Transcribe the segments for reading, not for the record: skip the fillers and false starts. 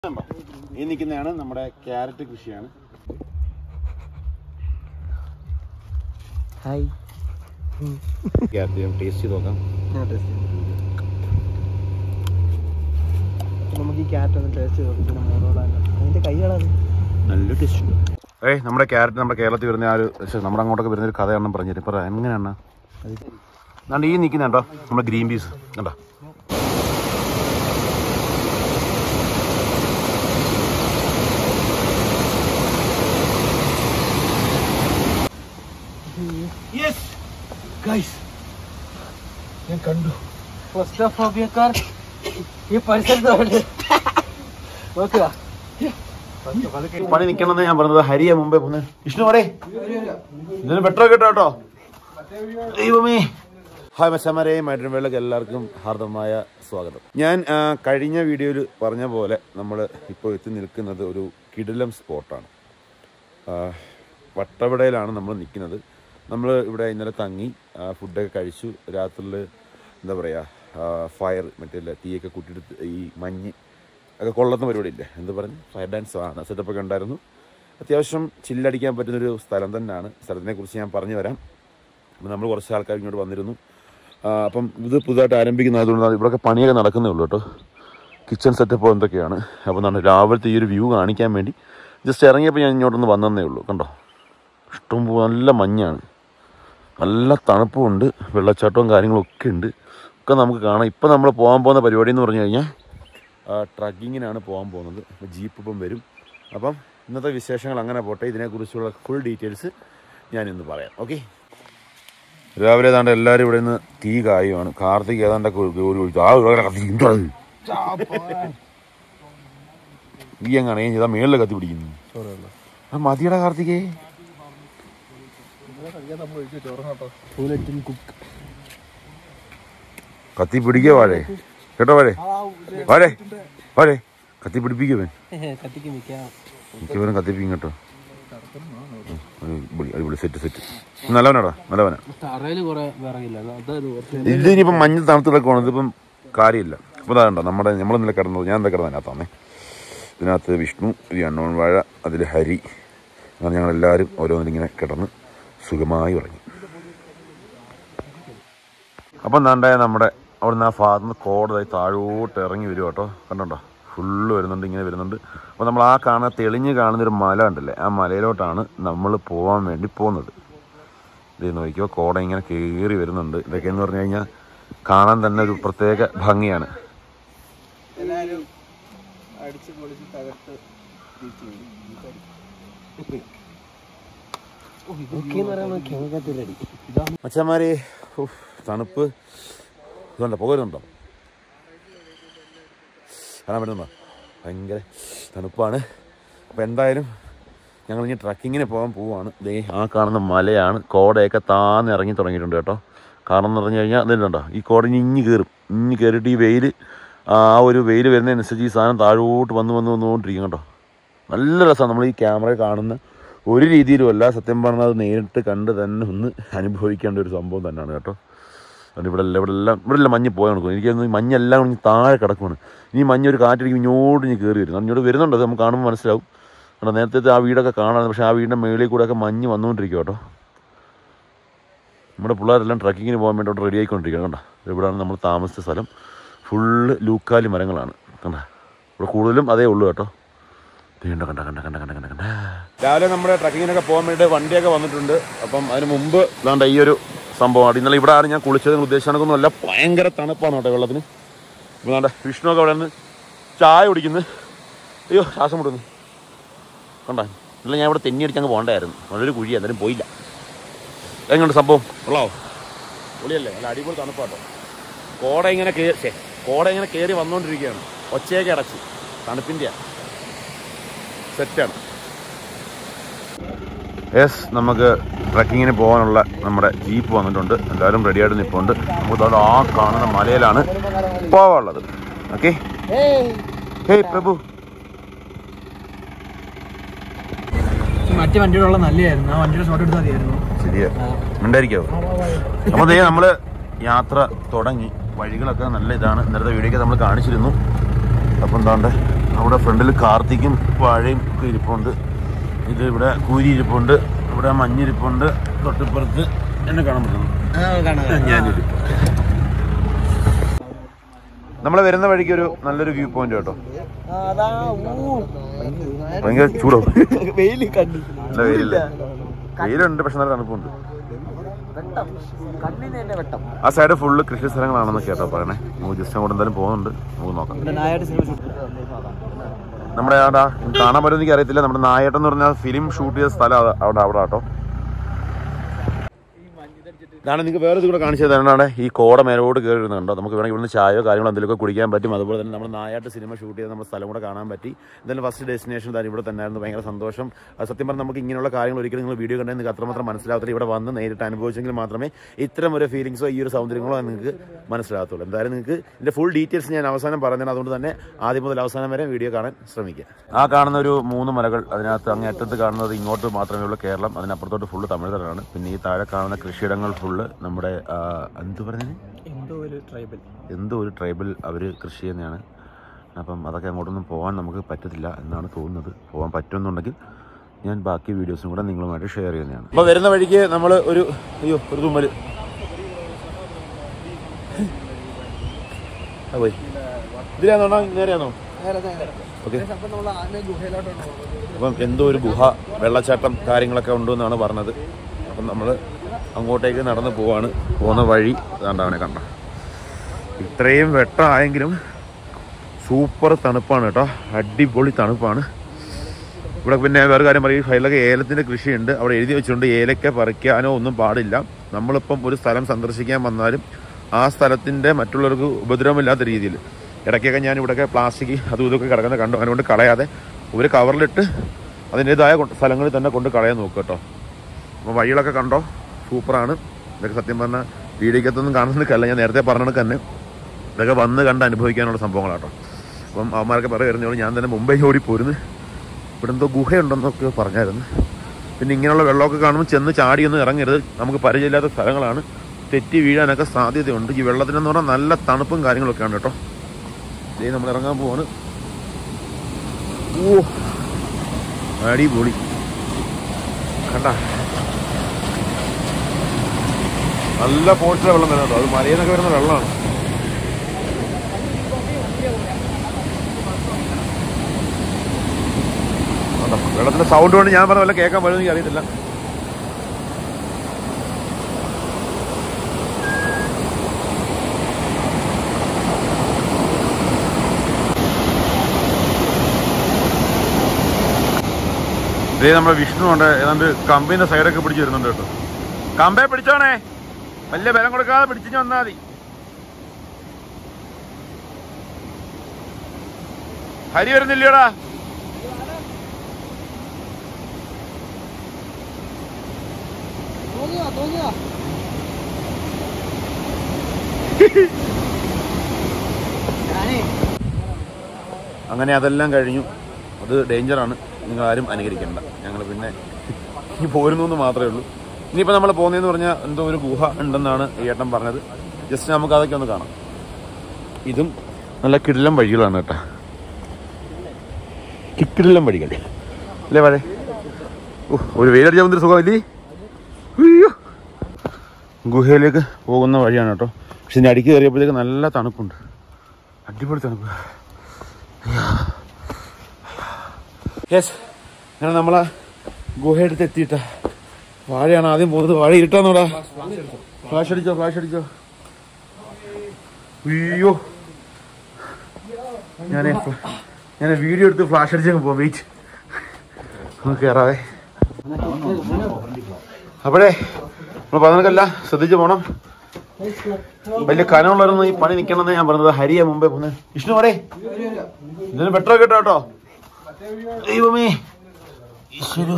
ഈ നിൽക്കുന്നതാണ് നമ്മുടെ ക്യാരറ്റ് കൃഷിയാണ്. ഹായ്, ക്യാരറ്റ് ടേസ്റ്റ് ചെയ്ത് നോക്കാം. നമുക്ക് ഈ ക്യാരറ്റ് ഒന്ന് ടേസ്റ്റ് ചെയ്ത് നോക്കാം. പിന്നെ മോനോടാണ് അതിൻ്റെ കൈകളാണ് നല്ല ടേസ്റ്റ് ഉണ്ട്. നമ്മുടെ ക്യാരറ്റ് നമ്മുടെ കേരളത്തിൽ വരുന്ന ആ ഒരു നമ്മുടെ അങ്ങോട്ടൊക്കെ വരുന്നൊരു കഥയാണെന്ന് പറഞ്ഞു തരും. ഇപ്പം എങ്ങനെയാണ് അതുകൊണ്ട് ഈ നിൽക്കുന്നുണ്ടോ നമ്മുടെ ഗ്രീൻ പീസ് കണ്ടോ. ഞാൻ കണ്ടു ക്ലോസ്ട്രോഫോബിയക്കാർ ഈ പരിസരത്ത് നോക്കുക. പണി നിൽക്കണമെന്ന് ഞാൻ പറഞ്ഞത്. ഹരിയ മുമ്പേ പോന്ന് വിഷ്ണു പറയേ ഇതിന് പെട്രോൾ കിട്ടോ കേട്ടോ. ദൈവമേ. ഹായ് മച്ചാമാരെ, മൈഡ്രീം വേൾഡിലേക്ക് എല്ലാവർക്കും ഹാർദമായ സ്വാഗതം. ഞാൻ കഴിഞ്ഞ വീഡിയോയിൽ പറഞ്ഞ പോലെ നമ്മൾ ഇപ്പോൾ എത്തി നിൽക്കുന്നത് ഒരു കിടിലം സ്പോട്ടാണ്. വട്ടവടയിലാണ് നമ്മൾ നിൽക്കുന്നത്. നമ്മൾ ഇവിടെ ഇന്നലെ തങ്ങി ഫുഡൊക്കെ കഴിച്ചു. രാത്രിയിൽ എന്താ പറയുക ഫയർ മറ്റേ തീയൊക്കെ കൂട്ടിയെടുത്ത് ഈ മഞ്ഞ് ഒക്കെ കൊള്ളുന്ന പരിപാടിയില്ലേ എന്ത് പറഞ്ഞു ഫയർ ഡാൻസ് ആണ് സെറ്റപ്പൊക്കെ ഉണ്ടായിരുന്നു. അത്യാവശ്യം ചില്ലടിക്കാൻ പറ്റുന്നൊരു സ്ഥലം തന്നെയാണ്. സ്ഥലത്തിനെക്കുറിച്ച് ഞാൻ പറഞ്ഞു വരാം. അപ്പം നമ്മൾ കുറച്ച് ആൾക്കാർ ഇങ്ങോട്ട് വന്നിരുന്നു. അപ്പം ഇത് പുതുതായിട്ട് ആരംഭിക്കുന്നതുകൊണ്ട് ഇവിടെയൊക്കെ പണിയൊക്കെ നടക്കുന്നേ ഉള്ളൂ കേട്ടോ. കിച്ചൺ സെറ്റപ്പോ എന്തൊക്കെയാണ്. അപ്പം എന്താണ് രാവിലത്തെ ഈ ഒരു വ്യൂ കാണിക്കാൻ വേണ്ടി ജസ്റ്റ് ഇറങ്ങിയപ്പോൾ ഞാൻ ഇങ്ങോട്ടൊന്ന് വന്നതേ ഉള്ളൂ. കണ്ടോ, ഇഷ്ടം നല്ല മഞ്ഞാണ്, നല്ല തണുപ്പുമുണ്ട്, വെള്ളച്ചാട്ടവും കാര്യങ്ങളൊക്കെ ഉണ്ട്. ഒക്കെ നമുക്ക് കാണാം. ഇപ്പം നമ്മൾ പോകാൻ പോകുന്ന പരിപാടി എന്ന് പറഞ്ഞു കഴിഞ്ഞാൽ ട്രക്കിങ്ങിനാണ് പോകാൻ പോകുന്നത്. ജീപ്പ് ഇപ്പം വരും. അപ്പം ഇന്നത്തെ വിശേഷങ്ങൾ അങ്ങനെ പോട്ടെ. ഇതിനെക്കുറിച്ചുള്ള ഫുൾ ഡീറ്റെയിൽസ് ഞാനിന്ന് പറയാം. ഓക്കെ. രാവിലെ ഏതാണ്ട് എല്ലാവരും ഇവിടെ നിന്ന് തീ കായുമാണ്. കാർത്തിക് ഏതാണ്ടൊക്കെ ഈ എങ്ങനെ ചെയ്താൽ മേളിൽ കത്തി പിടിക്കുന്നു. മതിയുടെ കാർത്തികേ കത്തി പിടിക്കുക വാഴേ കേട്ടോ. വാഴേ കത്തി പിടിപ്പിക്കുവൻ മിക്കവരും കത്തിപ്പിക്കും കേട്ടോ. അടിപൊളി സെറ്റ് നല്ലവനാടാ, നല്ലവനാ. ഇത് ഇനിയിപ്പം മഞ്ഞ് തണുത്ത് കിടക്കുവാണ്. ഇതിപ്പം കാര്യമില്ല. അപ്പോൾ അതാണ്ടോ നമ്മളിന്നലെ കിടന്നത്. ഞാൻ എന്താ കിടന്നതിനകത്താണേ. ഇതിനകത്ത് വിഷ്ണു, ഒരു അണ്ണോൺ വാഴ, അതിൽ ഹരി, അങ്ങനെ ഞങ്ങളെല്ലാവരും ഓരോന്നിങ്ങനെ കിടന്ന് സുഖമായി ഉറങ്ങി. അപ്പം എന്താണ്ടായ നമ്മുടെ അവിടെ നിന്ന് ആ ഭാഗത്ത് നിന്ന് കോടതായി താഴോട്ട് ഇറങ്ങി വരും കേട്ടോ. കണ്ടോ, ഫുള്ള് വരുന്നുണ്ട്, ഇങ്ങനെ വരുന്നുണ്ട്. അപ്പോൾ നമ്മൾ ആ കാണുന്ന തെളിഞ്ഞ് കാണുന്നൊരു മല ഉണ്ടല്ലേ, ആ മലയിലോട്ടാണ് നമ്മൾ പോകാൻ വേണ്ടി പോകുന്നത്. ഇത് നോക്കിയോ, കോട ഇങ്ങനെ കയറി വരുന്നുണ്ട്. ഇതൊക്കെ എന്ന് പറഞ്ഞു കഴിഞ്ഞാൽ കാണാൻ തന്നെ ഒരു പ്രത്യേക ഭംഗിയാണ്. മച്ചന്മാരെ, തണുപ്പ് ഇതുണ്ടോ, പുക വരുന്നുണ്ടോ, കാണാൻ പറ്റുന്നുണ്ടോ? ഭയങ്കര തണുപ്പാണ്. അപ്പോൾ എന്തായാലും ഞങ്ങളിങ്ങനെ ട്രക്കിങ്ങിന് പോവാണ്. ദേ ആ കാണുന്ന മലയാണ്. കോടയൊക്കെ താന്ന് ഇറങ്ങി തുടങ്ങിയിട്ടുണ്ട് കേട്ടോ. കാരണം എന്ന് പറഞ്ഞു കഴിഞ്ഞാൽ അതിലുണ്ടോ, ഈ കോട ഇഞ്ഞ് കയറിയിട്ട് ഈ വെയിൽ, ആ ഒരു വെയിൽ വരുന്നതനുസരിച്ച് ഈ സാധനം താഴോട്ട് വന്നുകൊണ്ടിരിക്കും കേട്ടോ. നല്ല രസമാണ്. നമ്മൾ ഈ ക്യാമറയിൽ കാണുന്ന ഒരു രീതിയിലുമല്ല, സത്യം പറഞ്ഞാൽ അത് നേരിട്ട് കണ്ട് തന്നെ ഒന്ന് അനുഭവിക്കേണ്ട ഒരു സംഭവം തന്നെയാണ് കേട്ടോ. അതുകൊണ്ട് ഇവിടെ മഞ്ഞ് പോയാൽ കൊടുക്കും. എനിക്കൊന്ന് ഈ മഞ്ഞെല്ലാം കൂടി താഴെ കിടക്കുവാണ്. ഇനി മഞ്ഞൊരു കാറ്റടിക്കും ഇങ്ങോട്ട് കയറി വരും. ഇങ്ങോട്ട് വരുന്നുണ്ട്, അത് നമുക്ക് കാണുമ്പോൾ മനസ്സിലാവും. കാരണം നേരത്തെ ആ വീടൊക്കെ കാണാൻ, പക്ഷേ ആ വീടിൻ്റെ മേളിൽ കൂടെയൊക്കെ മഞ്ഞ് വന്നുകൊണ്ടിരിക്കും കേട്ടോ. നമ്മുടെ പിള്ളേരെല്ലാം ട്രക്കിങ്ങിന് പോകാൻ വേണ്ടി റെഡി ആയിക്കൊണ്ടിരിക്കുകയാണ് കേട്ടോ. ഇവിടെയാണ് നമ്മൾ താമസിച്ച സ്ഥലം. ഫുള്ള് ലൂക്കാലി മരങ്ങളാണ് കണ്ട. ഇവിടെ കൂടുതലും അതേ ഉള്ളൂ കേട്ടോ. കണ്ട രാവിലെ നമ്മുടെ ട്രക്കിങ്ങിനൊക്കെ പോകാൻ വേണ്ടി വണ്ടിയൊക്കെ വന്നിട്ടുണ്ട്. അപ്പം അതിന് മുമ്പ് ഇതാണ്ട് ഈ ഒരു സംഭവമാണ്. ഇന്നലെ ഇവിടെ ആണ് ഞാൻ കുളിച്ചത്. ഉദ്ദേശിച്ചതൊന്നും അല്ല, ഭയങ്കര തണുപ്പാണ് കേട്ടോ വെള്ളത്തിന്. ഇപ്പോൾ വേണ്ട വിഷ്ണുവൊക്കെ അവിടെ നിന്ന് ചായ കുടിക്കുന്നു. അയ്യോ ശ്വാസം മുട്ടുന്നു കണ്ട. ഇല്ല ഞാൻ ഇവിടെ തെന്നി അടിച്ചങ്ങ് പോകണ്ടായിരുന്നു. നല്ലൊരു കുഴി, എന്തായാലും പോയില്ല. എങ്ങനെയുണ്ട് സംഭവം? കൊള്ളാവോ? പൊളിയല്ലേ? നല്ല അടിപൊളി തണുപ്പാട്ടോ. കോട ഇങ്ങനെ കയറി വന്നുകൊണ്ടിരിക്കുകയാണ്. ഒച്ചയൊക്കെ അടച്ച് തണുപ്പിൻ്റെയാണ്. സെറ്റാണ്. യെസ്, നമുക്ക് ട്രക്കിങ്ങിന് പോകാനുള്ള നമ്മുടെ ജീപ്പ് വന്നിട്ടുണ്ട്. എല്ലാവരും റെഡിയായിട്ട് നിൽപ്പുണ്ട്. നമുക്ക് ആ കാണുന്ന മലയിലാണ് പോവാനുള്ളത്. ഓക്കെ. ഹേയ് പ്രഭു. മറ്റേ വണ്ടിയോടുള്ള നല്ലതായിരുന്നു. ആ വണ്ടിയുടെ ഷോട്ട് എടുത്താൽ മതിയായിരുന്നു. ശരിയാ, ഉണ്ടായിരിക്കാവോ? അപ്പോൾ ദേ നമ്മൾ യാത്ര തുടങ്ങി. വഴികളൊക്കെ നല്ല ഇതാണ്. ഇന്നലത്തെ വീഡിയോക്ക് നമ്മൾ കാണിച്ചിരുന്നു. അപ്പം എന്താണ്ട് അവിടെ ഫ്രണ്ടിൽ കാർത്തിക്കും വാഴയും ഒക്കെ ഇരിപ്പുണ്ട്. ഇത് ഇവിടെ കൂരി ഇരിപ്പുണ്ട്, ഇവിടെ മഞ്ഞിരിപ്പുണ്ട്, തൊട്ടിപ്പുറത്ത് എന്നെ കാണാൻ പറ്റുന്നു ഞാനിരിപ്പുണ്ട്. നമ്മൾ വരുന്ന വഴിക്ക് ഒരു നല്ലൊരു വ്യൂ പോയിന്റ് കേട്ടോ. ഭയങ്കര ചൂടോ? നല്ല വെയിലില്ല, വെയിലുണ്ട് പക്ഷെ നല്ല തണുപ്പുണ്ട്. ആ സൈഡ് ഫുള്ള് കൃഷി സ്ഥലങ്ങളാണെന്ന് കേട്ടോ പറയണേ. നമുക്ക് ജസ്റ്റ് അങ്ങോട്ട് എന്തായാലും പോകുന്നുണ്ട്, നമുക്ക് നോക്കാം. നമ്മുടെ അവിടെ കാണാൻ പറ്റുമെന്ന് എനിക്ക് അറിയത്തില്ല. നമ്മുടെ നായേട്ടൻ എന്ന് പറഞ്ഞാൽ ഫിലിം ഷൂട്ട് ചെയ്ത സ്ഥലം അവിടെ കേട്ടോ. ഇതാണ് നിങ്ങൾക്ക് വേറെ ഇത് കൂടെ കാണിച്ചു തരാനാണ്. ഈ കോട മേലോട്ട് കയറി ഇരുന്നുണ്ടോ. നമുക്ക് വേണമെങ്കിൽ ഇവിടുന്ന് ചായയോ കാര്യങ്ങളോ എന്തെങ്കിലുമൊക്കെ കുടിക്കാൻ പറ്റും. അതുപോലെ തന്നെ നമ്മൾ നായാട്ട് സിനിമ ഷൂട്ട് ചെയ്ത് നമ്മുടെ സ്ഥലം കൂടെ കാണാൻ പറ്റി. എന്തായാലും ഫസ്റ്റ് ഡെസ്റ്റിനേഷൻ തന്നെ ഇവിടെ തന്നെ ആയിരുന്നു. ഭയങ്കര സന്തോഷം. സത്യം പറഞ്ഞാൽ നമുക്ക് ഇങ്ങനെയുള്ള കാര്യങ്ങൾ ഒരിക്കലും നിങ്ങൾ വീഡിയോ കണ്ടാൽ നിങ്ങൾക്ക് അത്രമാത്രം മനസ്സിലാകത്തില്ല. ഇവിടെ വന്ന് നേരിട്ട് അനുഭവിച്ചെങ്കിൽ മാത്രമേ ഇത്തരം ഒരു ഫീലിങ്സോ ഈ ഒരു സൗന്ദര്യങ്ങളോ നിങ്ങൾക്ക് മനസ്സിലാകത്തുള്ളൂ. എന്തായാലും നിങ്ങൾക്ക് ഇതിൻ്റെ ഫുൾ ഡീറ്റെയിൽസ് ഞാൻ അവസാനം പറഞ്ഞാൽ അതുകൊണ്ട് തന്നെ ആദ്യം മുതൽ അവസാനം വരെ വീഡിയോ കാണാൻ ശ്രമിക്കുക. ആ കാണുന്ന ഒരു 3 മലകൾ, അതിനകത്ത് അങ്ങേ അറ്റത്ത് കാണുന്നത് ഇങ്ങോട്ട് മാത്രമേ ഉള്ളൂ കേരളം. അതിനപ്പുറത്തോട്ട് ഫുള്ള് തമിഴ്നാടാണ്. പിന്നെ ഈ താഴെ കാണുന്ന കൃഷിയിടങ്ങൾ ഫുള്ള് നമ്മുടെ എന്ത് പറഞ്ഞത് എന്തോ ഒരു ട്രൈബൽ അവർ കൃഷി ചെയ്യുന്നതാണ്. അപ്പം അതൊക്കെ അങ്ങോട്ടൊന്നും പോകാൻ നമുക്ക് പറ്റത്തില്ല എന്നാണ് തോന്നുന്നത്. പോകാൻ പറ്റുമെന്നുണ്ടെങ്കിൽ ഞാൻ ബാക്കി വീഡിയോസും കൂടെ നിങ്ങളുമായിട്ട് ഷെയർ ചെയ്യുന്നതാണ്. അപ്പോൾ വരുന്ന വഴിക്ക് നമ്മൾ ഒരു തുമ്മൽ പോയി ഇതിലാണോ നേരെയാണോ? ഓക്കെ. അപ്പം എന്തോ ഒരു ഗുഹ, വെള്ളച്ചാട്ടം കാര്യങ്ങളൊക്കെ ഉണ്ടെന്നാണ് പറഞ്ഞത്. അപ്പം നമ്മൾ അങ്ങോട്ടേക്ക് നടന്ന് പോവാണ്. പോകുന്ന വഴി കണ്ടവനെ കണ്ട ഇത്രയും വെട്ടമായെങ്കിലും സൂപ്പർ തണുപ്പാണ് കേട്ടോ. അടിപൊളി തണുപ്പാണ് ഇവിടെ. പിന്നെ വേറെ കാര്യം പറയും, സൈഡിലൊക്കെ ഏലത്തിൻ്റെ കൃഷിയുണ്ട്. അവിടെ എഴുതി വെച്ചിട്ടുണ്ട് ഏലക്ക പറിക്കാനോ ഒന്നും പാടില്ല. നമ്മളിപ്പം ഒരു സ്ഥലം സന്ദർശിക്കാൻ വന്നാലും ആ സ്ഥലത്തിൻ്റെ മറ്റുള്ളവർക്ക് ഉപദ്രവമില്ലാത്ത രീതിയിൽ ഇടയ്ക്കൊക്കെ ഞാൻ ഇവിടെയൊക്കെ പ്ലാസ്റ്റിക് അതും ഇതൊക്കെ കിടക്കുന്ന കണ്ടു. അതുകൊണ്ട് കളയാതെ ഒരു കവറിലിട്ട് അതിൻ്റേതായ സ്ഥലങ്ങളിൽ തന്നെ കൊണ്ട് കളയാൻ നോക്കുക കേട്ടോ. അപ്പോൾ വഴികളൊക്കെ കണ്ടോ, സൂപ്പറാണ്. ഇതൊക്കെ സത്യം പറഞ്ഞാൽ വീഡിയോക്കകത്തൊന്നും കാണുന്നതൊക്കെയല്ല, ഞാൻ നേരത്തെ പറഞ്ഞത് തന്നെ ഇതൊക്കെ വന്ന് കണ്ട് അനുഭവിക്കാനുള്ള സംഭവങ്ങളാട്ടോ. അപ്പം അവന്മാരൊക്കെ പറയുന്നത് ഞാൻ തന്നെ മുംബൈ ഓടി പോരുന്നു, ഇവിടെ എന്തോ ഗുഹയുണ്ടെന്നൊക്കെ പറഞ്ഞായിരുന്നു. പിന്നെ ഇങ്ങനെയുള്ള വെള്ളമൊക്കെ കാണുമ്പോൾ ചെന്ന് ചാടിയൊന്നും ഇറങ്ങരുത്, നമുക്ക് പരിചയമില്ലാത്ത സ്ഥലങ്ങളാണ്, തെറ്റി വീഴാനൊക്കെ സാധ്യതയുണ്ട്. ഈ വെള്ളത്തിനെന്ന് പറഞ്ഞാൽ നല്ല തണുപ്പും കാര്യങ്ങളൊക്കെയാണ് കേട്ടോ. ഇതേ നമ്മൾ ഇറങ്ങാൻ പോവാണ്. ഓ അടിപൊളി കണ്ട, നല്ല ഫോഴ്സിലെ വെള്ളം തന്നെ കേട്ടോ. അത് മലയിൽ നിന്നൊക്കെ വരുന്ന വെള്ളമാണ്. വെള്ളത്തിന്റെ സൗണ്ട് കൊണ്ട് ഞാൻ പറഞ്ഞ വല്ല കേൾക്കാൻ പറ്റുമെന്ന് എനിക്ക് അറിയത്തില്ല. ഇതേ നമ്മുടെ വിഷ്ണു ഉണ്ട്, ഏതാണ്ട് കമ്പിന്റെ സൈഡൊക്കെ പിടിച്ച് വരുന്നുണ്ട് കേട്ടോ. കമ്പേ പിടിച്ചോണേ, വലിയ ബലം കൊടുക്കാതെ പിടിച്ചു വന്നാൽ മതി. ഹരി വരുന്നില്ലടാ. അങ്ങനെ അതെല്ലാം കഴിഞ്ഞു. അത് ഡേഞ്ചറാണ്, നിങ്ങൾ ആരും അനുകരിക്കണ്ട. ഞങ്ങൾ പിന്നെ ഈ പോരുന്നു എന്ന് മാത്രമേ ഉള്ളൂ. ഇനിയിപ്പോൾ നമ്മൾ പോകുന്നതെന്ന് പറഞ്ഞാൽ എന്തോ ഒരു ഗുഹ ഉണ്ടെന്നാണ് ഈ ഏട്ടൻ പറഞ്ഞത്. ജസ്റ്റ് നമുക്ക് അതൊക്കെ ഒന്ന് കാണാം. ഇതും നല്ല കിടിലം വഴികളാണ് കേട്ടോ, കിടിലം വഴികൾ അല്ലേ വഴി. ഒരു വെയിലടിച്ചാൽ വന്നൊരു സുഖമില്ലേ. ഗുഹയിലേക്ക് പോകുന്ന വഴിയാണ് കേട്ടോ. പക്ഷെ ഇതിൻ്റെ അടിക്ക് കയറിയപ്പോഴത്തേക്ക് നല്ല തണുപ്പുണ്ട്, അടിപൊളി തണുപ്പ്. യെസ്, അങ്ങനെ നമ്മളാ ഗുഹയെടുത്ത് എത്തിയിട്ട. വാഴയാണ് ആദ്യം പോകുന്നത്. വാഴ ഇരുട്ടാന്നോടാ. ഫ്ലാഷ് അടിച്ചോ, ഫ്ലാഷ് അടിച്ചോ. അയ്യോ, ഞാൻ വീഡിയോ എടുത്ത് ഫ്ലാഷ് അടിച്ചങ്ങ് പോവാം. വെയിറ്റ്, ഒന്ന് കയറാവേ. അപ്പോഴേ നമ്മൾ പറഞ്ഞതല്ല, ശ്രദ്ധിച്ച് പോണം. വലിയ കനമുള്ളവരൊന്നും ഈ പണി നിൽക്കണമെന്ന് ഞാൻ പറഞ്ഞത്. ഹരിയ മുമ്പേ പോകുന്നത്. വിഷ്ണു പറേ ഇതിന് പെട്രോൾ കേട്ടോ കേട്ടോ. ദൈവമേ ഈശ്വരു,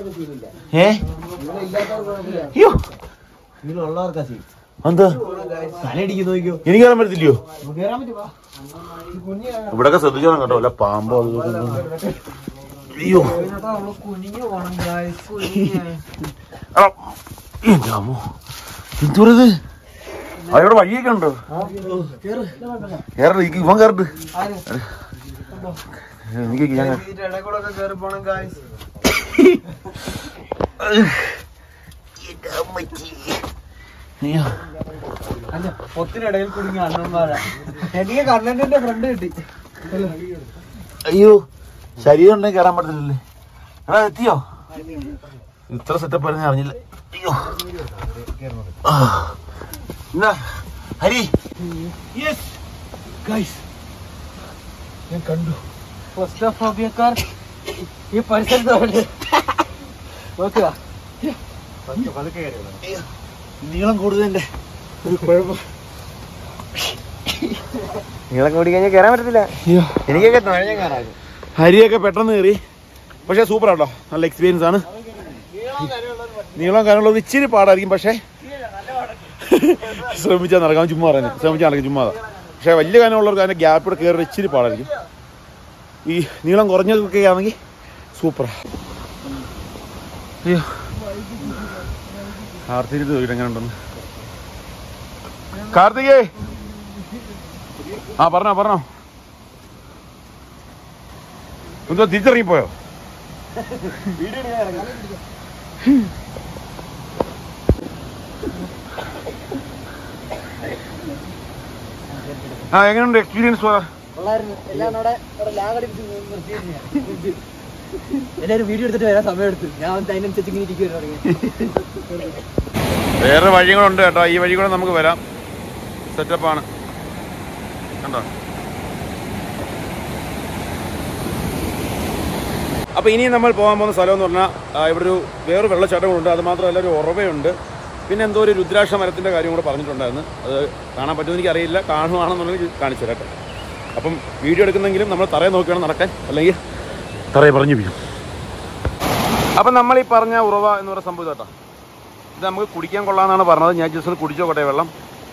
എന്താ എനിക്ക് കയറാൻ പറ്റത്തില്ലയോ? ഇവിടെയൊക്കെ ശ്രദ്ധിച്ചോണം കേട്ടോ, അല്ല പാമ്പോ അയ്യോ. എന്തോരത്, അവിടെ വഴിയൊക്കെ ഉണ്ടോ? ഇവൻ കയറട്ട് പൊത്തിനിടയിൽ കുടുങ്ങി അണ്ണന്മാരാ. എനിക്ക് കണ്ണന്റെ ഫ്രണ്ട് കിട്ടി. അയ്യോ ശരീരം ഉണ്ടെങ്കിൽ കയറാൻ പറ്റത്തില്ലല്ലേ. എടാ എത്തിയോ? ഇത്ര സെറ്റപ്പ് ആയിരുന്നു അറിഞ്ഞില്ല. അയ്യോ എന്നാ ഹരി ഞാൻ കണ്ടു ക്ലോസ്ട്രോഫോബിയക്കാർ ഈ പരിസരത്ത് നോക്കുക. നീളം കൂടുതലുണ്ട്. ഒരു കുഴപ്പം. നീളം കൂടി കഴിഞ്ഞാൽ കയറാൻ പറ്റത്തില്ല. എനിക്കൊക്കെ തുഴഞ്ഞ കയറാം. ഹരിയൊക്കെ പെട്ടെന്ന് കയറി. പക്ഷെ സൂപ്പർ ആട്ടോ, നല്ല എക്സ്പീരിയൻസ് ആണ്. നീളം കാര്യമുള്ളത് ഇച്ചിരി പാടായിരിക്കും, പക്ഷേ ശ്രമിച്ചാൽ നടക്കാം. ചുമ്മാ പറയുന്നത് ശ്രമിച്ചാൽ നടക്കും ചുമ്മാ. പക്ഷെ വലിയ കാനമുള്ളവർക്ക് അതിൻ്റെ ഗ്യാപ്പിടെ കയറി ഇച്ചിരി പാടായിരിക്കും. ഈ നീളം കുറഞ്ഞതൊക്കെ ആണെങ്കിൽ സൂപ്പറാ. അയ്യോ കാർത്തിക് എങ്ങനെ ഉണ്ടെന്ന്. കാർത്തികേ ആ പറഞ്ഞോ എന്തോ തിരിച്ചറിയിപ്പോയോ? ആ എങ്ങനെയുണ്ട് എക്സ്പീരിയൻസ്? എല്ലാരും വീഡിയോ എടുത്തിട്ട് വരാൻ സമയം എടുത്തു. ഞാൻ അതിനനുസരിച്ച് ഇങ്ങനെ ഇരിക്കുവായിരുന്നു. വേറെ വഴികളുണ്ട് കേട്ടോ. ഈ വഴി കൂടെ നമുക്ക് വരാം. സെറ്റപ്പാണ് കണ്ടോ. അപ്പോൾ ഇനി നമ്മൾ പോകാൻ പോകുന്ന സ്ഥലം എന്ന് പറഞ്ഞാൽ ഇവിടെ ഒരു വേറൊരു വെള്ളച്ചാട്ടമുണ്ട്. അത് മാത്രമല്ല ഒരു ഉറവയുണ്ട്. പിന്നെ എന്തോ ഒരു രുദ്രാക്ഷ മരത്തിൻ്റെ കാര്യം കൂടെ പറഞ്ഞിട്ടുണ്ടായിരുന്നു. അത് കാണാൻ പറ്റുമെന്ന് എനിക്കറിയില്ല. കാണുവാണെന്നുണ്ടെങ്കിൽ കാണിച്ചു തരാം കേട്ടോ. അപ്പം വീഡിയോ എടുക്കുന്നെങ്കിലും നമ്മൾ തറയെ നോക്കിയാണ് നടക്കാൻ, അല്ലെങ്കിൽ തറയെ പറഞ്ഞു വീഴും. അപ്പം നമ്മൾ ഈ പറഞ്ഞ ഉറവ എന്ന് പറയുന്ന സംഭവം കേട്ടോ. ഇത് നമുക്ക് കുടിക്കാൻ കൊള്ളാമെന്നാണ് പറഞ്ഞത്. ഞാൻ ജസ്റ്റ് കുടിച്ചോട്ടെ വെള്ളം.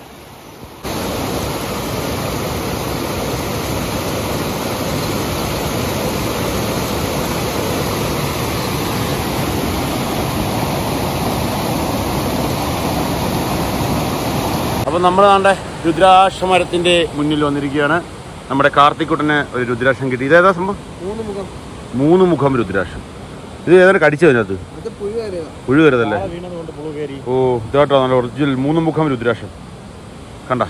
അപ്പം നമ്മൾ നാണ്ടെ രുദ്രാക്ഷമരത്തിൻ്റെ മുന്നിൽ വന്നിരിക്കുകയാണ്. നമ്മുടെ കാർത്തിക്കുട്ടന് ഒരു രുദ്രാക്ഷം കിട്ടി. ഇതേതാ സംഭവം? 3 മുഖം രുദ്രാക്ഷം. ഇത് ഏതാണ്ട് കടിച്ചു അതിനകത്ത് പുഴു കയറിയതല്ലേ? ഓ ഇതാട്ടോ നല്ല ഒറിജിനൽ 3 മുഖം രുദ്രാക്ഷം. കണ്ട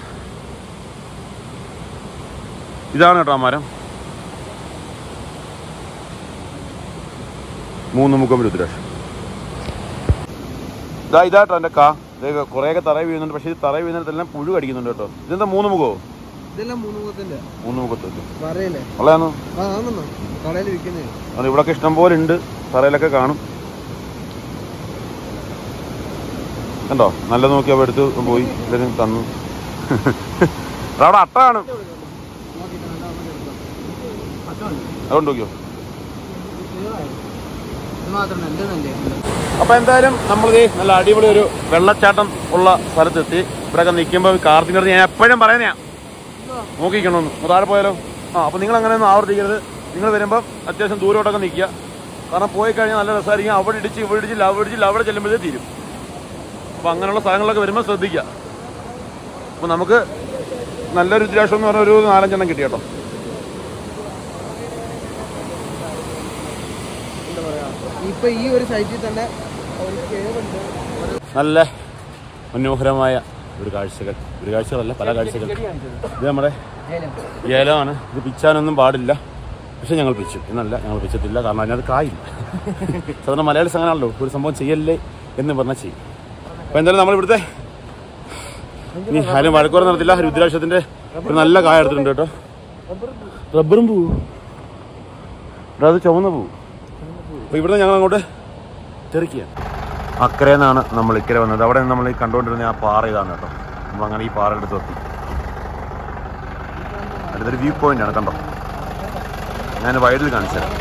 ഇതാണ് കേട്ടോ ആ മരം. 3 മുഖം രുദ്രാക്ഷം. ഇതാട്ടോ എൻ്റെ കാ. കുറേയൊക്കെ തറ വീഴുന്നുണ്ട്. പക്ഷേ ഇത് തറ വീഴുന്നിടത്തെല്ലാം പുഴു കടിക്കുന്നുണ്ട് കേട്ടോ. ഇതെന്താ 3 മുഖമോ? അത് ഇവിടൊക്കെ ഇഷ്ടം പോലെ ഉണ്ട്. തറയിലൊക്കെ കാണും. കണ്ടോ നല്ല നോക്കി അവിടെ എടുത്ത് പോയി എല്ലാവരും തന്നു. അവിടെ അട്ട കാണും. അതുകൊണ്ട് നോക്കിയോ. അപ്പൊ എന്തായാലും നമ്മളിത് നല്ല അടിപൊളി ഒരു വെള്ളച്ചാട്ടം ഉള്ള സ്ഥലത്തെത്തി. ഇവിടെയൊക്കെ നിൽക്കുമ്പോൾ കാർത്തിക് ഞാൻ എപ്പോഴും പറയുന്നയാ നോക്കിക്കണമെന്ന്. താഴെ പോയാലോ? അപ്പൊ നിങ്ങൾ അങ്ങനെ ഒന്നും ആവർത്തിക്കരുത്. നിങ്ങൾ വരുമ്പോൾ അത്യാവശ്യം ദൂരോട്ടൊക്കെ നിൽക്കുക. കാരണം പോയി കഴിഞ്ഞാൽ നല്ല രസമായിരിക്കും. അവിടെ ഇടിച്ച് ഇവിടെ ഇടിച്ചില്ല അവിടെ ഇടിച്ചില്ല അവിടെ ചെല്ലുമ്പോഴേ തീരും. അപ്പോൾ അങ്ങനെയുള്ള സ്ഥലങ്ങളിലൊക്കെ വരുമ്പോൾ ശ്രദ്ധിക്കുക. അപ്പോൾ നമുക്ക് നല്ലൊരു രുദ്രാക്ഷം എന്ന് പറഞ്ഞാൽ ഒരു 4-5 എണ്ണം കിട്ടി കേട്ടോ. ഇപ്പൊ ഈ ഒരു സൈറ്റിൽ തന്നെ നല്ല മനോഹരമായ ഒരു കാഴ്ചകളല്ല പല കാഴ്ചകൾ. ഇത് നമ്മുടെ ഏലമാണ്. ഇത് പിച്ചാനൊന്നും പാടില്ല. പക്ഷെ ഞങ്ങൾ പിച്ചു എന്നല്ല, ഞങ്ങൾ പിച്ചത്തില്ല. കാരണം അതിനകത്ത് കായില്ല. സാധാരണ മലയാളി സംഘടനയാണല്ലോ ഒരു സംഭവം ചെയ്യല്ലേ എന്ന് പറഞ്ഞാൽ ചെയ്യും. അപ്പം എന്തായാലും നമ്മളിവിടുത്തെ ഇനി ആരും വഴക്കുറ നടത്തില്ല. രുദ്രാക്ഷത്തിൻ്റെ ഒരു നല്ല കായ എടുത്തിട്ടുണ്ട് കേട്ടോ. റബ്ബറും പോവും. ഇവിടെ അത് ചുവന്ന പോവും. അപ്പോൾ ഇവിടുന്ന് ഞങ്ങൾ അങ്ങോട്ട് തെറിക്കുകയാണ്. അക്കരെ നിന്നാണ് നമ്മൾ ഇക്കരെ വന്നത്. അവിടെ നമ്മൾ ഈ കണ്ടുകൊണ്ടിരുന്ന ആ പാറ ഇതാണ് കേട്ടോ. നമ്മളങ്ങനെ ഈ പാറ എടുത്ത് എത്തി. അടുത്തൊരു വ്യൂ പോയിന്റ് ആണ് കണ്ടോ. ഞാൻ വൈഡിൽ കാണിച്ചു തരാം.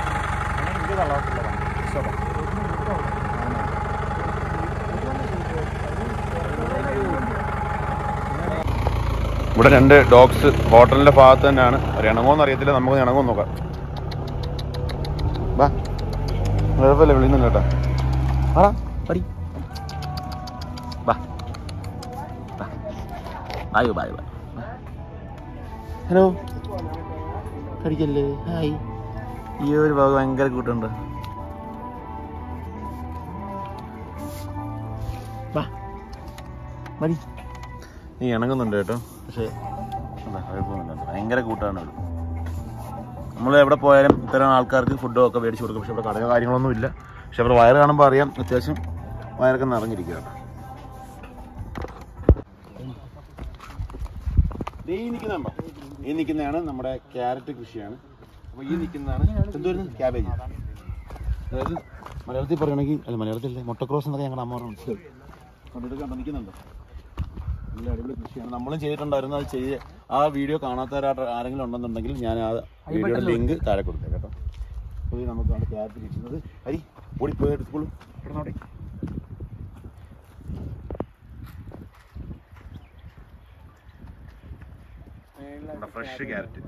ഇവിടെ 2 ഡോഗ്സ് ഹോട്ടലിന്റെ ഭാഗത്ത് തന്നെയാണ്. ഇണങ്ങോന്ന് അറിയത്തില്ല. നമുക്ക് ഇണങ്ങോ നോക്കാം. ബാ കുഴപ്പമില്ല വിളിക്കുന്നുണ്ട് കേട്ടോ. പടി ബാ. ഹലോ കടിക്കല്ലേ. ഹായ്. ഈ ഒരു ഭാഗം ഭയങ്കര കൂട്ടുണ്ട്. മതി നീ ഇണങ്ങുന്നുണ്ട് കേട്ടോ. പക്ഷേ കുഴപ്പമൊന്നുമില്ല, ഭയങ്കര കൂട്ടാണ് ഇവിടെ. നമ്മൾ എവിടെ പോയാലും ഇത്തരം ആൾക്കാർക്ക് ഫുഡും ഒക്കെ മേടിച്ച് കൊടുക്കും. പക്ഷെ ഇവിടെ കടയോ കാര്യങ്ങളൊന്നും ഇല്ല. പക്ഷെ അവിടെ വയറ് കാണുമ്പോൾ അറിയാം അത്യാവശ്യം വയറൊക്കെ നിറഞ്ഞിരിക്കുക കേട്ടോ. ഈ നിൽക്കുന്നതാണ് നമ്മുടെ ക്യാരറ്റ് കൃഷിയാണ്. അപ്പോൾ ഈ നിൽക്കുന്നതാണ് എന്തോരുന്നു ക്യാബേജ്. അതായത് മലയാളത്തിൽ പറയുകയാണെങ്കിൽ അല്ല മലയാളത്തിലല്ലേ മുട്ടക്രോസ് എന്നൊക്കെ ഞങ്ങളുടെ അമ്മ പറഞ്ഞു. കണ്ടിട്ട് നിൽക്കുന്നുണ്ടോ? നല്ല അടിപൊളി കൃഷിയാണ്. നമ്മളും ചെയ്തിട്ടുണ്ടായിരുന്നു. അത് ആ വീഡിയോ കാണാത്തവരായിട്ട് ആരെങ്കിലും ഉണ്ടെന്നുണ്ടെങ്കിൽ ഞാൻ ആ വീഡിയോയുടെ ലിങ്ക് താഴെ കൊടുക്കാം കേട്ടോ. അപ്പോൾ നമുക്കാണ് ക്യാരറ്റ് കിട്ടുന്നത്. ഹരി ഓടിപ്പോയി എടുത്തോളൂ. കിടന്നോട്ടെ. Fresh carrot.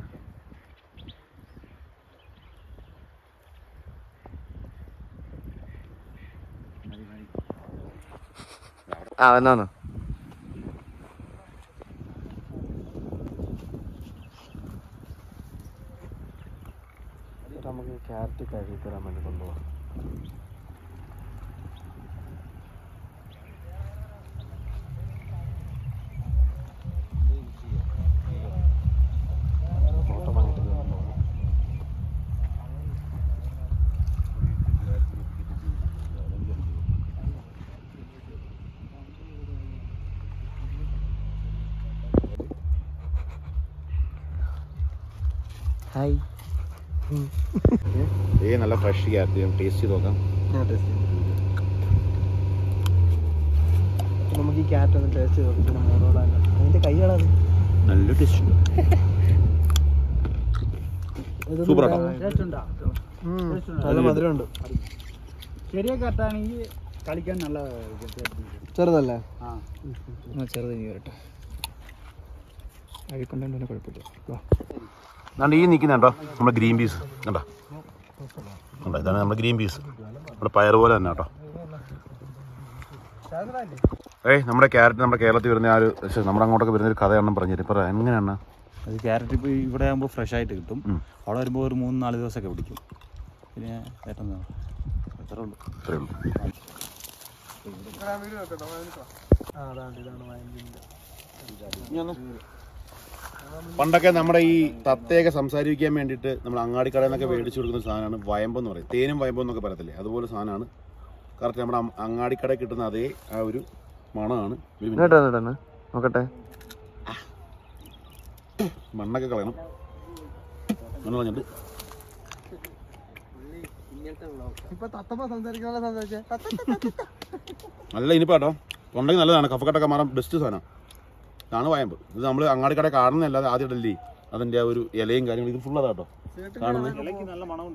വന്നോ നമുക്ക് ക്യാരറ്റ് കഴുകി തരാൻ വേണ്ടി കൊണ്ടുപോകാം. ഹായ്. നല്ല ഫ്രഷ് ക്യാരറ്റ് ടേസ്റ്റ് ചെയ്ത് നോക്കാം. നമുക്ക് ഈ ക്യാരറ്റ് ഒന്ന് ടേസ്റ്റ് ചെയ്ത് നോക്കാം. മോളോടാണ് അതിന്റെ കൈകളാണ് നല്ല ടേസ്റ്റ് ഉണ്ട്. സൂപ്പർ ആട്ടോ. നല്ല മധുരമുണ്ട്. ചെറിയ കട്ടാണെങ്കിൽ കളിക്കാൻ നല്ല ചെറുതല്ലേ? ചെറുത് ഇനി വരട്ടെ. അഴിക്കൊണ്ടേ കുഴപ്പമില്ല. ഈ നിൽക്കുന്ന കേട്ടോ നമ്മുടെ ഗ്രീൻ പീസ് കണ്ടോ. ഇതാണ് നമ്മുടെ ഗ്രീൻ പീസ്. നമ്മുടെ പയർ പോലെ തന്നെ കേട്ടോ. നമ്മുടെ ക്യാരറ്റ് നമ്മുടെ കേരളത്തിൽ വരുന്ന ആ ഒരു നമ്മുടെ അങ്ങോട്ടൊക്കെ വരുന്ന ഒരു കഥയാണെന്ന് പറഞ്ഞിട്ട് ഇപ്പം എങ്ങനെയാണ് അത്? ക്യാരറ്റ് ഇപ്പോൾ ഇവിടെ ആകുമ്പോൾ ഫ്രഷ് ആയിട്ട് കിട്ടും. അവിടെ വരുമ്പോൾ ഒരു 3-4 ദിവസമൊക്കെ പിടിക്കും. പിന്നെ ഏറ്റവും അത്രേ ഉള്ളൂ. പണ്ടൊക്കെ നമ്മുടെ ഈ തത്തയൊക്കെ സംസാരിക്കാൻ വേണ്ടിയിട്ട് നമ്മൾ അങ്ങാടിക്കടയിൽ നിന്നൊക്കെ മേടിച്ചു കൊടുക്കുന്ന സാധനമാണ് വയമ്പെന്ന് പറയും. തേനും വയമ്പും എന്നൊക്കെ പറയത്തില്ലേ, അതുപോലെ സാധനമാണ്. കറക്റ്റ് നമ്മുടെ അങ്ങാടിക്കടയിൽ കിട്ടുന്ന അതേ ആ ഒരു മണമാണ്. നോക്കട്ടെ, മണ്ണൊക്കെ കളയണം. മണ്ണ് കളഞ്ഞിട്ട് നല്ല ഇനിയിപ്പോൾ കേട്ടോ തൊണ്ടെങ്കിൽ നല്ലതാണ്. കഫക്കെട്ടൊക്കെ മാറാൻ ബെസ്റ്റ് സാധനം ഇതാണ് വയമ്പ്. ഇത് നമ്മൾ അങ്ങാടിക്കട കാണുന്നതല്ലാതെ ആദ്യം ഇടല്ലേ അതിൻ്റെ ആ ഒരു ഇലയും കാര്യങ്ങളും ഇത് ഫുൾ അതാട്ടോ കാണുന്നത്. നല്ല മണമുണ്ട്.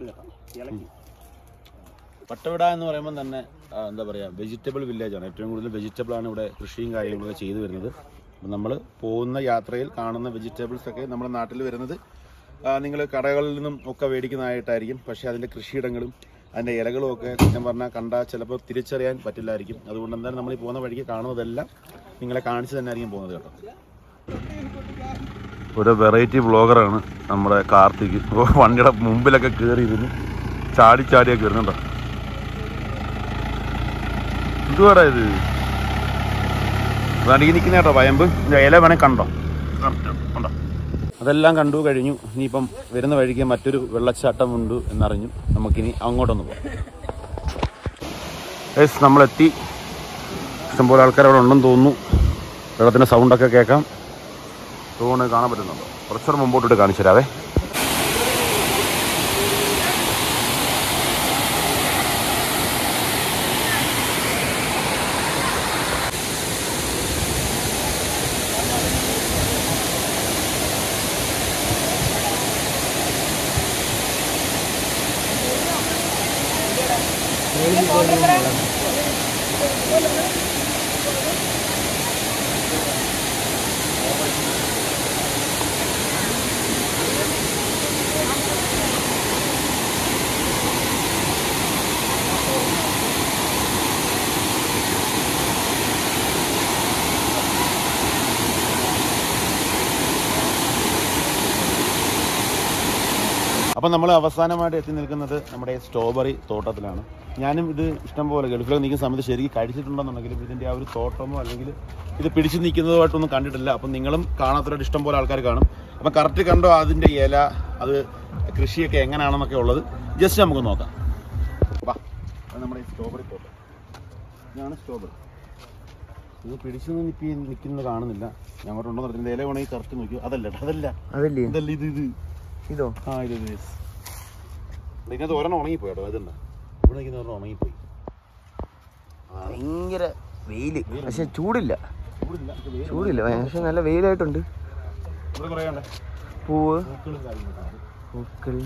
പട്ടവിട എന്ന് പറയുമ്പോൾ തന്നെ എന്താ പറയുക വെജിറ്റബിൾ വില്ലേജാണ്. ഏറ്റവും കൂടുതൽ വെജിറ്റബിളാണ് ഇവിടെ കൃഷിയും കാര്യങ്ങളൊക്കെ ചെയ്തു വരുന്നത്. നമ്മൾ പോകുന്ന യാത്രയിൽ കാണുന്ന വെജിറ്റബിൾസൊക്കെ നമ്മുടെ നാട്ടിൽ വരുന്നത് നിങ്ങൾ കടകളിൽ നിന്നും ഒക്കെ മേടിക്കുന്നതായിട്ടായിരിക്കും. പക്ഷേ അതിൻ്റെ കൃഷിയിടങ്ങളും അതിൻ്റെ ഇലകളും ഒക്കെ ഞാൻ പറഞ്ഞാൽ കണ്ടാൽ ചിലപ്പോൾ തിരിച്ചറിയാൻ പറ്റില്ലായിരിക്കും. അതുകൊണ്ട് എന്തായാലും നമ്മൾ ഈ പോകുന്ന വഴിക്ക് കാണുന്നതെല്ലാം നിങ്ങളെ കാണിച്ച് തന്നെ ആയിരിക്കും പോകുന്നത് കേട്ടോ. ഒരു വെറൈറ്റി വ്ളോഗറാണ് നമ്മുടെ കാർത്തിക്. വണ്ടിയുടെ മുമ്പിലൊക്കെ കയറിയിരുന്നു ചാടിയൊക്കെ വരുന്നുണ്ടോ. എന്തുവാടാ ഇത്? ഈ നിൽക്കുന്ന കേട്ടോ വയമ്പ്. ഇല വേണേൽ കണ്ടോ, കണ്ടോ. അതെല്ലാം കണ്ടു കഴിഞ്ഞു. ഇനിയിപ്പം വരുന്ന വഴിക്ക് മറ്റൊരു വെള്ളച്ചാട്ടമുണ്ട് എന്നറിഞ്ഞു. നമുക്കിനി അങ്ങോട്ടൊന്ന് പോകാം. നമ്മളെത്തി. ഇഷ്ടംപോലെ ആൾക്കാർ അവിടെ ഉണ്ടെന്ന് തോന്നുന്നു. വെള്ളത്തിൻ്റെ സൗണ്ടൊക്കെ കേൾക്കാം. തോന്നുന്നു കാണാൻ പറ്റുന്നുണ്ടോ? കുറച്ചുകൂടെ മുമ്പോട്ടിട്ട് കാണിച്ചു തരാവേ. അപ്പം നമ്മൾ അവസാനമായിട്ട് എത്തി നിൽക്കുന്നത് നമ്മുടെ സ്ട്രോബെറി തോട്ടത്തിലാണ്. ഞാനും ഇത് ഇഷ്ടംപോലെ ഗൾഫിലൊക്കെ നിൽക്കുന്ന സമയത്ത് ശരിക്കും കഴിച്ചിട്ടുണ്ടെന്നുണ്ടെങ്കിലും ഇതിൻ്റെ ആ ഒരു തോട്ടമോ അല്ലെങ്കിൽ ഇത് പിടിച്ച് നിൽക്കുന്നതുമായിട്ടൊന്നും കണ്ടിട്ടില്ല. അപ്പം നിങ്ങളും കാണാത്തവരായിട്ട് ഇഷ്ടംപോലെ ആൾക്കാർ കാണും. അപ്പം കറക്റ്റ് കണ്ടോ അതിൻ്റെ ഇല, അത് കൃഷിയൊക്കെ എങ്ങനെയാണെന്നൊക്കെ ഉള്ളത് ജസ്റ്റ് നമുക്ക് നോക്കാം. വാ, അത് നമ്മുടെ ഈ സ്ട്രോബെറി തോട്ടം. ഇതാണ് സ്ട്രോബെറി. ഇത് പിടിച്ചൊന്നും നിൽക്കുന്നത് കാണുന്നില്ല. ഞങ്ങോട്ട് ഉണ്ടോ നടത്തുന്നത് ഇല വേണമെങ്കിൽ കറക്റ്റ് നോക്കിയോ. അതല്ല ഇതോ ഇത് ഇതിനകത്ത് ഒരെണ്ണം ഉണങ്ങിപ്പോയി കേട്ടോ. ഇതുണ്ട് ഇവിടെ നിൽക്കുന്ന ഒരെണ്ണം ഉണങ്ങിപ്പോയി. ഭയങ്കര വെയില്, പക്ഷെ ചൂടില്ല. പക്ഷെ നല്ല വെയിലായിട്ടുണ്ട്. ഇവിടെ കുറേ പൂവ് പൂക്കൾ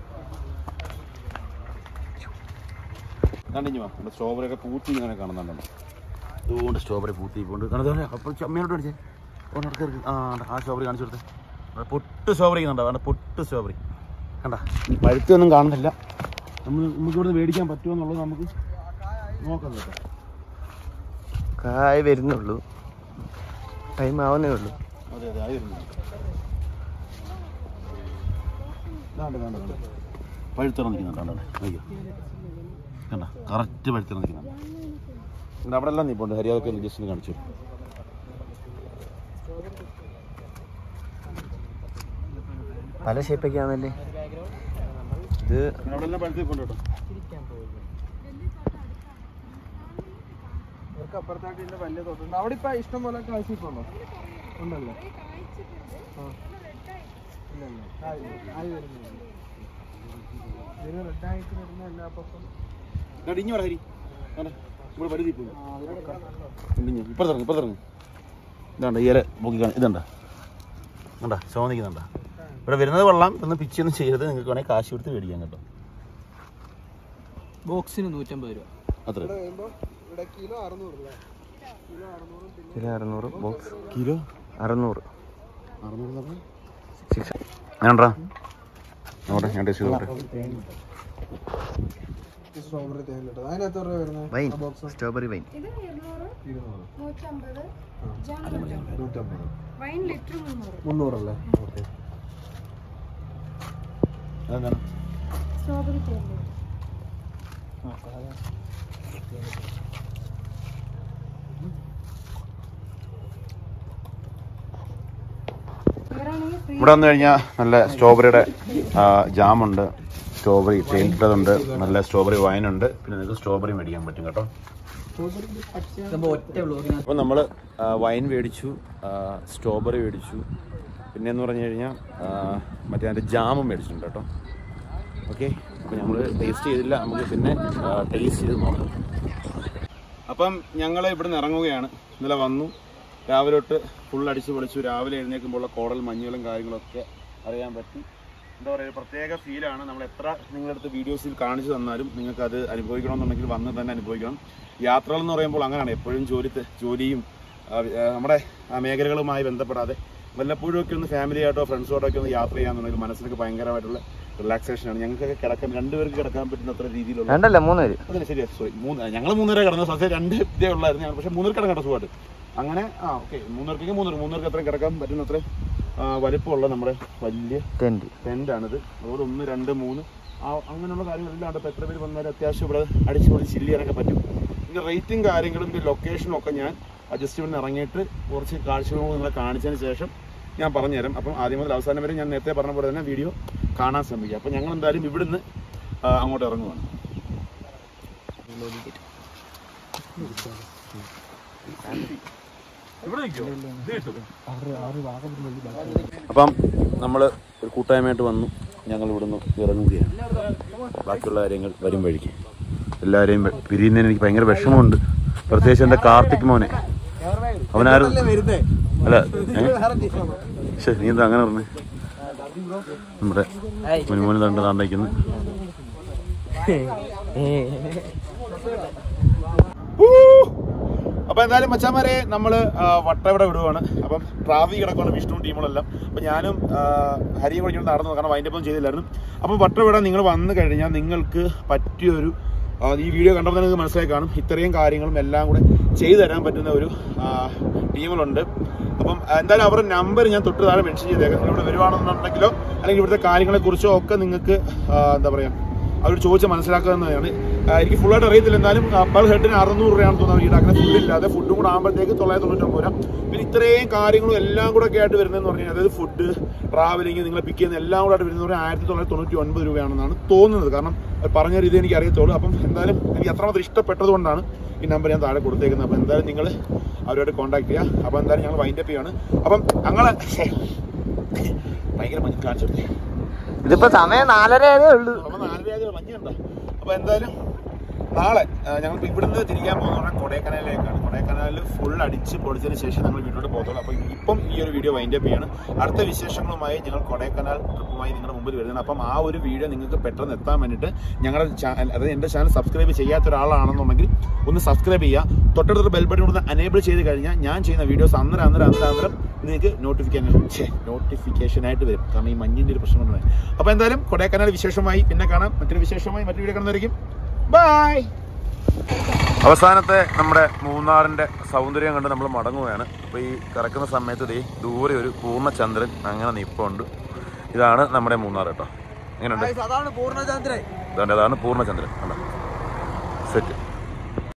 കണ്ടിഞ്ഞു നമ്മുടെ സ്ട്രോബെറി ഒക്കെ പൂത്തി ഇങ്ങനെ കാണുന്നുണ്ടല്ലോ. അതുകൊണ്ട് സ്ട്രോബെറി പൂത്തിക്കൊണ്ട് അപ്പോൾ അമ്മയോട്ട് കാണിച്ചേ. ആ സ്ട്രോബെറി കാണിച്ചു കൊടുത്തേ. പൊട്ട് സ്ട്രോബെറി കണ്ടോ, പൊട്ട് സ്ട്രോബെറി കണ്ട. പഴുത്തൊന്നും കാണുന്നില്ല. നമുക്ക് ഇവിടുന്ന് മേടിക്കാൻ പറ്റുമോ എന്നുള്ളത് നമുക്ക് നോക്കാം കേട്ടോ. കായ വരുന്നുള്ളൂ, ടൈം ആവുന്നേ ഉള്ളൂ. അതെ ആയി വരുന്നുണ്ട്. പഴുത്തിറന്നിരിക്കുന്നുണ്ടോ, അയ്യോ കണ്ട, കറക്റ്റ് പഴുത്തിറന്നിരിക്കുന്നുണ്ട്. പിന്നെ അവിടെ എല്ലാം നീപ്പുണ്ട്. ഹരിയാതൊക്കെ ജസ്റ്റ് കാണിച്ചു. പല ഷേപ്പൊക്കെ ആണല്ലേ ഇത്. അവിടെ എല്ലാം പഴുത്തിപ്പുണ്ട് കേട്ടോ. അപ്പുറത്തായിട്ട് വലിയ തോട്ടുണ്ട്. അവിടെ ഇപ്പൊ ഇഷ്ടം പോലെ കാഴ്ചയുണ്ടോ? ഉണ്ടല്ലോ. റെഡായിട്ട് വരുന്ന എല്ലാ പക്കം ഇഞ്ഞു പറ ഹരി, ഇവിടെ പഴുതിപ്പോ ഇപ്പുറത്തിറങ്ങി. ഇതാണ്ട് ഈ ഇല പൊക്കി കാണും. ഇതുണ്ട കണ്ടാ ചോദിക്കുന്നുണ്ടാ. ഇവിടെ വരുന്നത് കൊള്ളാം. ഇതൊന്ന് പിച്ചൊന്നും ചെയ്യരുത്. നിങ്ങൾക്ക് വേണമെങ്കിൽ കാശ് കൊടുത്ത് മേടിക്കാം കേട്ടോ. ബോക്സിന് 150 രൂപ അത്ര. Kilo 600, box kilo 600. ഞാണ്ടാ നോട്ടെ, ഞാൻ ടേസ്റ്റ് ചെയ്തോട്ടെ. Wine, strawberry wine. Wine litre 300 അല്ലേ? ഓക്കെ. അതെന്താണ്? സ്ട്രോബെറി ഇവിടെ വന്നു കഴിഞ്ഞാൽ നല്ല സ്ട്രോബെറിയുടെ ജാമുണ്ട്, സ്ട്രോബെറി തേയിലതുണ്ട്, നല്ല സ്ട്രോബെറി വൈനുണ്ട്. പിന്നെ നിങ്ങൾക്ക് സ്ട്രോബെറി മേടിക്കാൻ പറ്റും കേട്ടോ. അപ്പോൾ നമ്മൾ വൈൻ മേടിച്ചു, സ്ട്രോബെറി മേടിച്ചു, പിന്നെയെന്ന് പറഞ്ഞു കഴിഞ്ഞാൽ മറ്റേ അതിൻ്റെ ജാമും മേടിച്ചിട്ടുണ്ട് കേട്ടോ. ഓക്കെ, അപ്പോൾ നമ്മൾ ടേസ്റ്റ് ചെയ്തില്ല, നമുക്ക് പിന്നെ ടേസ്റ്റ് ചെയ്ത് നോക്കാം. അപ്പം ഞങ്ങൾ ഇവിടുന്ന് ഇറങ്ങുകയാണ്. ഇന്നലെ വന്നു, രാവിലെ തൊട്ട് ഫുൾ അടിച്ച് പൊളിച്ചു. രാവിലെ എഴുന്നേൽക്കുമ്പോഴുള്ള കോടൽ മഞ്ഞുകളും കാര്യങ്ങളൊക്കെ അറിയാൻ പറ്റി. എന്താ പറയുക, പ്രത്യേക ഫീലാണ്. നമ്മൾ എത്ര നിങ്ങളുടെ അടുത്ത് വീഡിയോസിൽ കാണിച്ചു തന്നാലും നിങ്ങൾക്കത് അനുഭവിക്കണമെന്നുണ്ടെങ്കിൽ വന്ന് തന്നെ അനുഭവിക്കണം. യാത്രകൾ എന്ന് പറയുമ്പോൾ അങ്ങനെയാണ്. എപ്പോഴും ജോലിയും നമ്മുടെ മേഖലകളുമായി ബന്ധപ്പെടാതെ വല്ലപ്പോഴും ഒക്കെ ഒന്ന് ഫാമിലിയായിട്ടോ ഫ്രണ്ട്സോട്ടോ ഒക്കെ ഒന്ന് യാത്ര ചെയ്യാന്നുണ്ടെങ്കിൽ മനസ്സിനൊക്കെ ഭയങ്കരമായിട്ടുള്ള റിലാക്സേഷനാണ്. ഞങ്ങൾക്കൊക്കെ കിടക്കാൻ 2 പേർക്ക് കിടക്കാൻ പറ്റുന്ന അത്ര രീതിയിലുള്ള 3 പേര്. അതല്ല ശരിയാ, സോറി, ഞങ്ങൾ 3 പേരെ കിടന്നത്. സത്യം 2 ഇതേ ഉള്ളായിരുന്നു. പക്ഷേ 3 പേർക്ക് കിടക്കട്ടെ സുഖമായിട്ട്. അങ്ങനെ ഓക്കെ, 3 പേർക്ക് 3 പേർക്ക് അത്രയും കിടക്കാൻ പറ്റുന്ന അത്ര വലിപ്പമുള്ള നമ്മുടെ വലിയ ടെൻ്റാണിത്. അതുപോലെ 1, 2, 3 അങ്ങനെയുള്ള കാര്യങ്ങളെല്ലാം ഉണ്ട്. അപ്പോൾ എത്ര പേര് വന്നാലും അത്യാവശ്യം ഇവിടെ അടിച്ചു പൊളിച്ച് ചില്ല് ചെയ്യാനൊക്കെ പറ്റും. ഇതിൻ്റെ റേറ്റും കാര്യങ്ങളും ഇതിൻ്റെ ലൊക്കേഷനും ഒക്കെ ഞാൻ ജസ്റ്റ് ഇവിടെ നിന്ന് ഇറങ്ങിയിട്ട് കുറച്ച് കാഴ്ചകൾ നിങ്ങളെ കാണിച്ചതിന് ശേഷം ഞാൻ പറഞ്ഞുതരാം. അപ്പം ആദ്യം മുതൽ അവസാനം വരെ ഞാൻ നേരത്തെ പറഞ്ഞ പോലെ തന്നെ വീഡിയോ കാണാൻ ശ്രമിക്കുക. അപ്പം ഞങ്ങൾ എന്തായാലും ഇവിടുന്ന് അങ്ങോട്ട് ഇറങ്ങുവാണ്. അപ്പം നമ്മൾ ഒരു കൂട്ടായ്മയായിട്ട് വന്നു. ഞങ്ങൾ ഇവിടുന്ന് ഇറങ്ങുകയാണ്. ബാക്കിയുള്ള കാര്യങ്ങൾ വരും വഴിക്ക്. എല്ലാവരെയും പിരിയുന്നതിന് എനിക്ക് ഭയങ്കര വിഷമമുണ്ട്. പ്രത്യേകിച്ച് എൻ്റെ കാർത്തിക് മോനെ. അവനാരും അല്ല, ശരി, നീ എന്താ അങ്ങനെ പറഞ്ഞേ? നമ്മുടെ മുനുമോന് താണ്ടയ്ക്കുന്നു. അപ്പോൾ എന്തായാലും മച്ചാന്മാരെ നമ്മൾ വട്ടവിടെ വിടുവാണ്. അപ്പം ട്രാഫിക് കിടക്കുകയാണ് വിഷ്ണു ടീമുകളെല്ലാം. അപ്പം ഞാനും ഹരിയും കൂടി നടന്നു, കാരണം വൈൻഡപ്പം ചെയ്തില്ലായിരുന്നു. അപ്പം വട്ടവിടെ നിങ്ങൾ വന്നു കഴിഞ്ഞാൽ നിങ്ങൾക്ക് പറ്റിയൊരു ഈ വീഡിയോ കണ്ടപ്പോൾ തന്നെ നിങ്ങൾക്ക് മനസ്സിലായി കാണും. ഇത്രയും കാര്യങ്ങളും എല്ലാം കൂടെ ചെയ്തു തരാൻ പറ്റുന്ന ഒരു ടീമുകളുണ്ട്. അപ്പം എന്തായാലും അവരുടെ നമ്പർ ഞാൻ തൊട്ട് താഴെ മെൻഷൻ ചെയ്തേക്കാം. ഇവിടെ വരുവാണെന്നുണ്ടെങ്കിലോ അല്ലെങ്കിൽ ഇവിടുത്തെ കാര്യങ്ങളെക്കുറിച്ചോ ഒക്കെ നിങ്ങൾക്ക് എന്താ പറയുക അവരോട് ചോദിച്ച് മനസ്സിലാക്കുന്നതാണ്. എനിക്ക് ഫുള്ളായിട്ട് അറിയത്തില്ല. എന്നാലും പെർ ഹെഡിന് 600 രൂപയാണെന്ന് തോന്നുന്നത് ഈടാക്കുന്ന ഫുഡില്ലാതെ. ഫുഡും കൂടെ ആകുമ്പോഴത്തേക്ക് 999 രൂപ. പിന്നെ ഇത്രയും കാര്യങ്ങളും എല്ലാം കൂടെ ഒക്കെ ആയിട്ട് വരുന്നതെന്ന് പറഞ്ഞാൽ അതായത് ഫുഡ്, ട്രാവലിംഗ്, നിങ്ങളെ പിക്ക് ചെയ്യുന്ന എല്ലാം കൂടെ ആയിട്ട് വരുന്നത് പറഞ്ഞാൽ 1999 രൂപയാണെന്നാണ് തോന്നുന്നത്. കാരണം പറഞ്ഞ രീതി എനിക്ക് അറിയത്തുള്ളൂ. അപ്പം എന്തായാലും എനിക്ക് അത്രമാത്രം ഇഷ്ടപ്പെട്ടത് കൊണ്ടാണ് ഈ നമ്പർ ഞാൻ താഴെ കൊടുത്തേക്കുന്നത്. അപ്പോൾ എന്തായാലും നിങ്ങൾ അവരോട് കോൺടാക്ട് ചെയ്യുക. അപ്പോൾ എന്തായാലും ഞങ്ങൾ വൈൻഡപ്പ് ചെയ്യാണ്. അപ്പം ഞങ്ങളെ ഭയങ്കര മഞ്ഞ് കാണിച്ചു. ഇതിപ്പോ സമയം 4:30 ഉള്ളൂ. അപ്പോൾ 4:30 മഞ്ഞുണ്ടോ? അപ്പോൾ എന്തായാലും നാളെ ഞങ്ങൾ ഇവിടുന്ന് തിരിക്കാൻ പോകുന്നത് കൊടൈക്കനാലിലേക്കാണ്. കൊടൈക്കനാലിൽ ഫുൾ അടിച്ച് പൊളിച്ചതിന് ശേഷം നമ്മൾ വീട്ടിലോട്ട് പോകത്തുള്ളൂ. അപ്പോൾ ഇപ്പം ഈ ഒരു വീഡിയോ വൈൻഡപ്പ് ചെയ്യാണ്. അടുത്ത വിശേഷങ്ങളുമായി ഞങ്ങൾ കൊടൈക്കനാൽ ട്രിപ്പുമായി നിങ്ങളുടെ മുമ്പിൽ വരുന്നത്. അപ്പം ആ ഒരു വീഡിയോ നിങ്ങൾക്ക് പെട്ടെന്ന് എത്താൻ വേണ്ടിയിട്ട് ഞങ്ങളുടെ ചാനൽ, അതായത് എൻ്റെ ചാനൽ സബ്സ്ക്രൈബ് ചെയ്യാത്ത ഒരാളാണെന്നുണ്ടെങ്കിൽ ഒന്ന് സബ്സ്ക്രൈബ് ചെയ്യുക. തൊട്ടടുത്തൊരു ബെൽ ബട്ടൺ ഒന്ന് എനേബിൾ ചെയ്ത് കഴിഞ്ഞാൽ ഞാൻ ചെയ്യുന്ന വീഡിയോസ് അന്നേരം നിങ്ങൾക്ക് നോട്ടിഫിക്കേഷനായിട്ട് വരും. കാരണം ഈ മഞ്ഞിൻ്റെ ഒരു പ്രശ്നം കൊണ്ടാണ്. അപ്പോൾ എന്തായാലും കൊടൈക്കനാൽ വിശേഷമായി പിന്നെ കാണാം. മറ്റൊരു വിശേഷമായി മറ്റൊരു വീഡിയോ കാണുന്നതായിരിക്കും. ബൈ. അവസാനത്തെ നമ്മുടെ മൂന്നാറിൻ്റെ സൗന്ദര്യം കണ്ട് നമ്മൾ മടങ്ങുകയാണ്. അപ്പോൾ ഈ കറക്കുന്ന സമയത്ത് ദൂരെ ഒരു പൂർണ്ണചന്ദ്രൻ അങ്ങനെ നിൽപ്പുണ്ട്. ഇതാണ് നമ്മുടെ മൂന്നാർ കേട്ടോ. എങ്ങനെയുണ്ട്? അതാണ് പൂർണ്ണചന്ദ്രൻ. അതാണ് പൂർണ്ണചന്ദ്രൻ. സെറ്റ്.